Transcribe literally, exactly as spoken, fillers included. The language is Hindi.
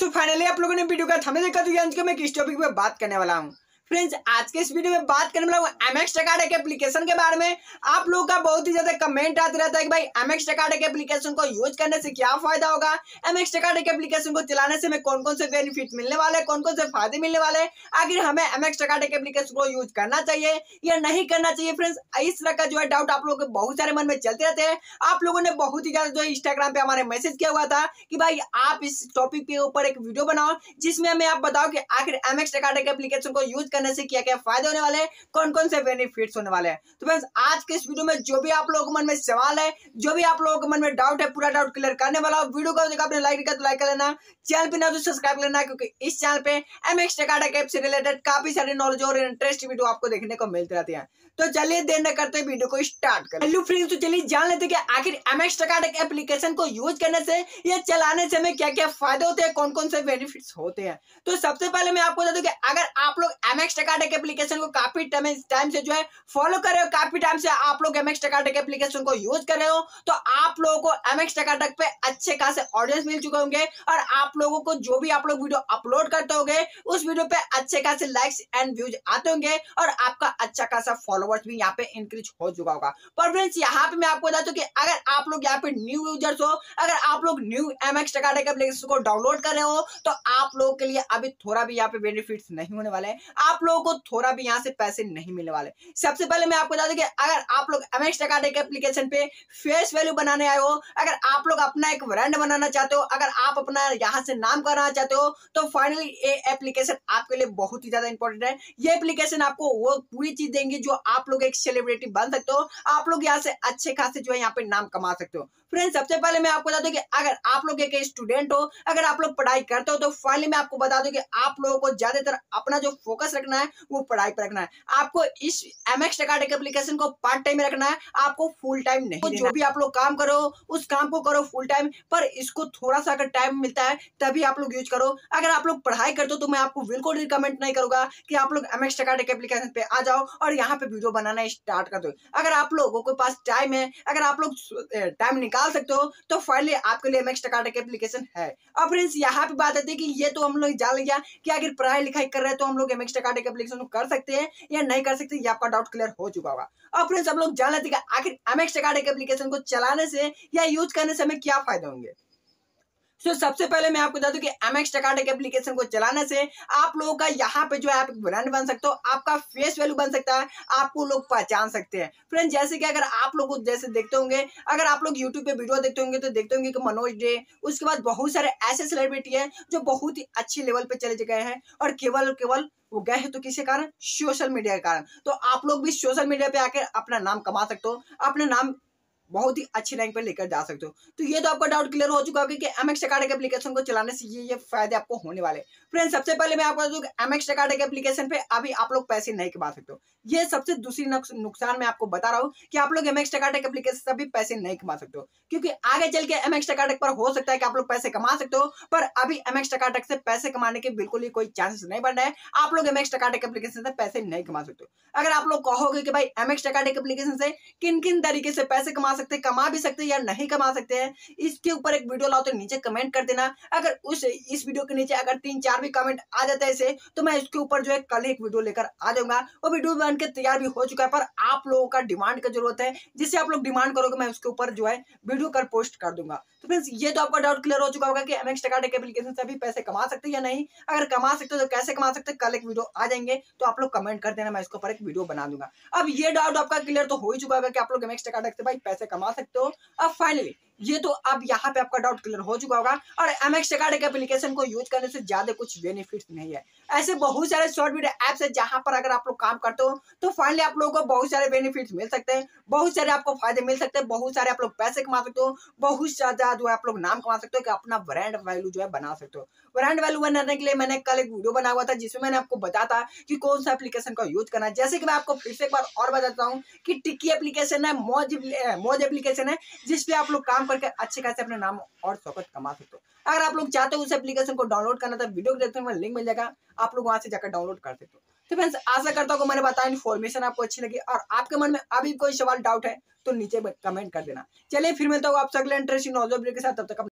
फ्रेंड्स, तो फाइनली आप लोगों ने वीडियो का थंबनेल देखा तो आज के मैं किस टॉपिक पे बात करने वाला हूँ। फ्रेंड्स, आज के इस वीडियो में बात करने वाला हूँ एमएक्स टेकाड एक एप्लीकेशन के बारे में। आप लोगों का बहुत ही ज्यादा कमेंट आते रहता है कि भाई एमएक्स टेकाड एक एप्लीकेशन को यूज करने से क्या फायदा होगा, एमएक्स टेकाड एक एप्लीकेशन को चलाने से हमें कौन कौन से बेनिफिट मिलने वाले, कौन कौन से फायदे मिलने वाले, आखिर हमें एमएक्स टेकाड एक एप्लीकेशन को यूज करना चाहिए या नहीं करना चाहिए। फ्रेंड्स, इस तरह का जो है डाउट आप लोगों के बहुत सारे मन में चलते रहते हैं। आप लोगों ने बहुत ही ज्यादा जो है इंस्टाग्राम पे हमारे मैसेज किया हुआ था कि भाई आप इस टॉपिक के ऊपर एक वीडियो बनाओ जिसमें हमें आप बताओ कि आखिर एमएक्स टेकाड एक एप्लीकेशन को यूज करने से क्या क्या फायदे होने वाले हैं, कौन कौन से बेनिफिट्स होने वाले हैं। तो फ्रेंड्स, आज के इस वीडियो में जो भी आप लोगों के मन में सवाल है, जो भी आप लोगों के मन में डाउट है, पूरा डाउट क्लियर करने वाला हूं। वीडियो को देखा आपने लाइक किया तो लाइक कर लेना, चैनल पे ना तो सब्सक्राइब कर लेना, क्योंकि इस चैनल पे एमएक्स टेकाड ऐप से रिलेटेड काफी सारी नॉलेज और इंटरेस्टिंग वीडियो आपको देखने को मिलती रहती है। तो चलिए देर न करते वीडियो को स्टार्ट करें। हेलो फ्रेंड्स, तो चलिए जान लेते हैं कि आखिर एमएक्स टेकाड एप्लीकेशन को यूज करने से या चलाने से हमें क्या क्या फायदे होते हैं, कौन कौन से बेनिफिट्स होते हैं। तो सबसे पहले मैं आपको बता दूं कि अगर आप लोग एमएक्स टेकाड एप्लीकेशन को काफी टाइम से जो है फॉलो कर रहे हो, काफी टाइम से आप लोग एमएक्स टेकाड एप्लीकेशन को यूज कर रहे हो, तो आप लोगों को एमएक्स टेकाड पे अच्छे खासे ऑडियंस मिल चुके होंगे और आप लोगों को जो भी आप लोग वीडियो अपलोड करते होंगे उस वीडियो पे अच्छे खासे लाइक्स एंड व्यूज आते होंगे और आपका अच्छा खासा फॉलोवर्स भी यहाँ पे इंक्रीज हो चुका होगा। पर फ्रेंड्स, यहाँ पे मैं आपको बता दूं कि अगर आप लोग यहाँ पे न्यू यूजर्स हो, अगर आप लोग न्यू एमएक्स टेकाड एप्लीकेशन को डाउनलोड कर रहे हो, तो आप लोगों के लिए अभी थोड़ा भी यहाँ पे बेनिफिट्स नहीं होने वाले, आप लोगों को थोड़ा भी यहाँ से पैसे नहीं मिलने वाले। सबसे पहले मैं आपको बता दूं कि अगर आप लोग एमएक्स टेकाड एप्लीकेशन पे फेस वैल्यू बनाने आए हो, अगर आप लोग अपना एक ब्रांड बनाना चाहते हो, अगर आप अपना यहाँ से नाम कराना चाहते हो, तो फाइनली ये एप्लीकेशन आपके लिए बहुत ही ज्यादा इंपॉर्टेंट है। ये एप्लीकेशन आपको वो पूरी चीज देंगी जो आप लोग एक सेलिब्रिटी बन सकते हो, आप लोग यहाँ से अच्छे खासे जो है यहाँ पे नाम कमा सकते हो। फ्रेंड्स, सबसे पहले मैं आपको बता दूं कि अगर आप लोग एक स्टूडेंट हो, अगर आप लोग पढ़ाई करते हो, तो फाइनली मैं आपको बता दूं कि आप लोगों को ज्यादातर अपना जो फोकस रखना है वो पढ़ाई पर रखना है। आपको इस एमएक्स टेकाड एप्लीकेशन को पार्ट टाइम में रखना है, आपको फुल टाइम नहीं। तो जो भी आप लोग काम करो उस काम को करो फुल टाइम, पर इसको थोड़ा सा अगर टाइम मिलता है तभी आप लोग यूज करो। अगर आप लोग पढ़ाई करते हो तो मैं आपको बिल्कुल रिकमेंड नहीं करूंगा कि आप लोग एमएक्स टेकाड एप्लीकेशन पे आ जाओ और यहाँ पे वीडियो बनाना स्टार्ट कर दो। अगर आप लोगों के पास टाइम है, अगर आप लोग टाइम निकाल सकते हो, तो फाइनली आपके लिए एमएक्स टेकाड एप्लीकेशन है। अब फ्रेंड्स, यहाँ पे बात आती है कि ये तो हम लोग जान लिया कि अगर पढ़ाई लिखाई कर रहे हैं तो हम लोग एमएक्स टेकाड एप्लीकेशन को कर सकते हैं या नहीं कर सकते, ये आपका डाउट क्लियर हो चुका होगा। अब फ्रेंड्स, हम लोग जान लेते हैं कि आखिर एमएक्स टेकाड एप्लीकेशन को चलाने से या यूज करने से हमें क्या फायदे होंगे। तो so, सबसे पहले मैं आपको बता दूं कि एमएक्स टेकाड एप्लीकेशन को चलाने से आप लोगों का यहाँ पे जो है आप एक ब्रांड बन सकते हो, आपका फेस वैल्यू बन सकता है, आपको लोग पहचान सकते हैं। फ्रेंड्स, जैसे कि अगर आप लोग जैसे देखते होंगे, अगर आप लोग यूट्यूब पे वीडियो देखते होंगे तो देखते होंगे कि मनोज डे, उसके बाद बहुत सारे ऐसे सेलिब्रिटी हैं जो बहुत ही अच्छी लेवल पे चले गए हैं और केवल केवल वो गए हैं तो किसी कारण, सोशल मीडिया के कारण। तो आप लोग भी सोशल मीडिया पे आकर अपना नाम कमा सकते हो, अपना नाम बहुत ही अच्छी रैंक पे लेकर जा सकते हो। तो ये तो आपका डाउट क्लियर हो चुका होगा कि एमएक्स टेकाड एप्लीकेशन को चलाने से ये ये फायदे आपको होने वाले। फ्रेंड्स, सबसे पहले मैं आपको बता दूं कि एमएक्स टेकाड एप्लीकेशन पे अभी आप लोग पैसे नहीं कमा सकते हो। ये सबसे दूसरी नुकसान मैं आपको बता रहा हूँ कि आप लोग एमएक्स टेकाड एप्लीकेशन से भी पैसे नहीं कमा सकते हो, क्योंकि आगे चल के एमएक्स टेकाड पर हो सकता है कि आप लोग पैसे कमा सकते हो, पर अभी एमएक्स टेकाड से पैसे कमाने के बिल्कुल ही कोई चांसेस नहीं बन रहा है। आप लोग एमएक्स टेकाड एप्लीकेशन से पैसे नहीं कमा सकते हो। अगर आप लोग कहोगे कि भाई एमएक्स टेकाड एप्लीकेशन से किन किन तरीके से पैसे कमा सकते हैं, कमा भी सकते या नहीं कमा सकते हैं, इसके ऊपर एक वीडियो लाओ तो नीचे कमेंट कर देना। अगर उस इस वीडियो के नीचे अगर तीन चार भी कमेंट आ जाता है इसे, तो मैं इसके ऊपर जो है कल एक वीडियो लेकर आ जाऊंगा। वो वीडियो बन के तैयार भी हो चुका है, पर आप लोगों का डिमांड का जरूरत है, जिससे आप लोग डिमांड करोगे मैं उसके ऊपर जो है वीडियो कर पोस्ट कर दूंगा। तो फ्रेंड्स, ये तो आपका डाउट क्लियर हो चुका होगा कि एमएक्स टेकाड एप्लीकेशन से भी पैसे कमा सकते हैं या नहीं। अगर कमा सकते हो तो कैसे कमा सकते हैं, कल एक वीडियो आ जाएंगे, तो आप लोग कमेंट कर देना, मैं इसके ऊपर एक वीडियो बना दूंगा। अब ये डाउट आपका क्लियर तो हो ही चुका होगा कि आप लोग एमएक्स टेकाड से भाई पैसे कमा सकते हो। अब फाइनली ये तो अब यहाँ पे आपका डाउट क्लियर हो चुका होगा। और एमएक्स टेकाड एप्लीकेशन को यूज करने से ज्यादा कुछ बेनिफिट्स नहीं है। ऐसे बहुत सारे शॉर्ट वीडियो एप्स है जहां पर अगर आप लोग काम करते हो तो फाइनली आप लोगों को बहुत सारे बेनिफिट्स मिल सकते हैं, बहुत सारे आपको फायदे मिल सकते हैं, बहुत सारे आप लोग पैसे कमा सकते हो, बहुत ज्यादा जो है आप लोग नाम कमा सकते हो कि अपना ब्रांड वैल्यू जो है बना सकते हो। ब्रांड वैल्यू बनाने के लिए मैंने कल एक वीडियो बना हुआ था जिसमें मैंने आपको बताया था कि कौन सा एप्लीकेशन का यूज करना है। जैसे कि मैं आपको फिर से एक बार और बताता हूँ कि टिक्की एप्लीकेशन है, मौज मौज एप्लीकेशन है, जिसपे आप लोग काम करके अच्छे खासे अपने नाम और शौकत कमा सकते हो। अगर आप लोग चाहते हो उस एप्लीकेशन को डाउनलोड करना तो वीडियो देखते हुए लिंक मिल जाएगा, आप लोग वहां से जाकर डाउनलोड कर सकते हो। तो फ्रेंड्स, आशा करता हूँ मैंने बताया इन्फॉर्मेशन आपको अच्छी लगी और आपके मन में अभी कोई सवाल डाउट है तो नीचे कमेंट कर देना। चलिए फिर मिलता हूँ आपसे अगले इंटरेस्टिंग नॉलेज के साथ, तब तक